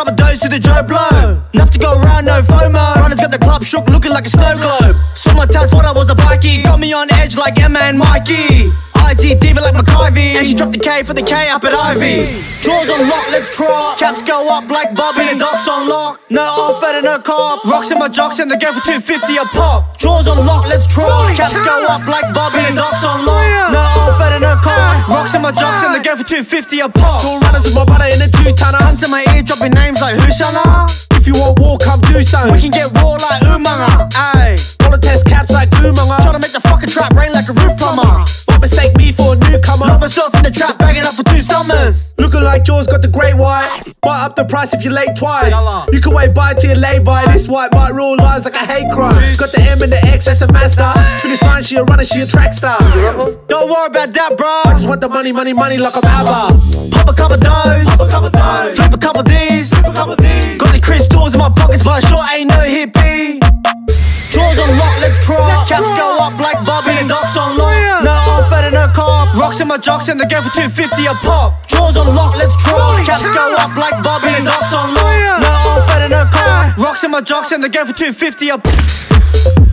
couple doughs to the Joe Blow. Enough to go around, no FOMO. Runners got the club shook, looking like a snow globe. Saw my tats, thought I was a bikie. Got me on edge like Emma and Mikey. IG diva like McIvy. And she dropped the K for the K up at Ivy. Drawers on lock, let's trot. Caps go up like Bobby. And docks on lock. No off-fed and no cop. Rocks in my jocks and they go for $2.50 a pop. Drawers on lock, let's trot. Caps go up like Bobby. And docks on lock. No off-fed and no cop. Rocks in my jocks and they go for $2.50 a pop. Two runners with my brother in a 2-tonner. Hunts in my ear, dropping names like Hushana. If you want war, come do something. We can get raw like Umanga. Ayy, test caps like Umanga. Tryna make the fucking trap rain like a roof plumber. Won't mistake me for a newcomer. Lock myself in the trap, bagging up for 2 summers. Looking like Jaws got the great white. Might up the price if you're late twice. You can wait by till you're lay by. This white might rule lies like a hate crime. Got the M and the X, that's a master. Finish line, she a runner, she a track star. Don't worry about that, bro. I just want the money, money, money like I'm ABBA. Pop a couple doughs, flip a couple D's. Got the crystals in my pockets, but sure ain't no hippie. Drawers on lock, let's trot. Caps go up like Bobby. And docks on lock. No off-fed and no cop. Rocks in my jocks and they go for $2.50 a pop. Drawers on lock, let's trot. Caps go up like Bobby. And docks on lock. No off-fed and no cop. Rocks in my jocks and they go for $2.50 a pop.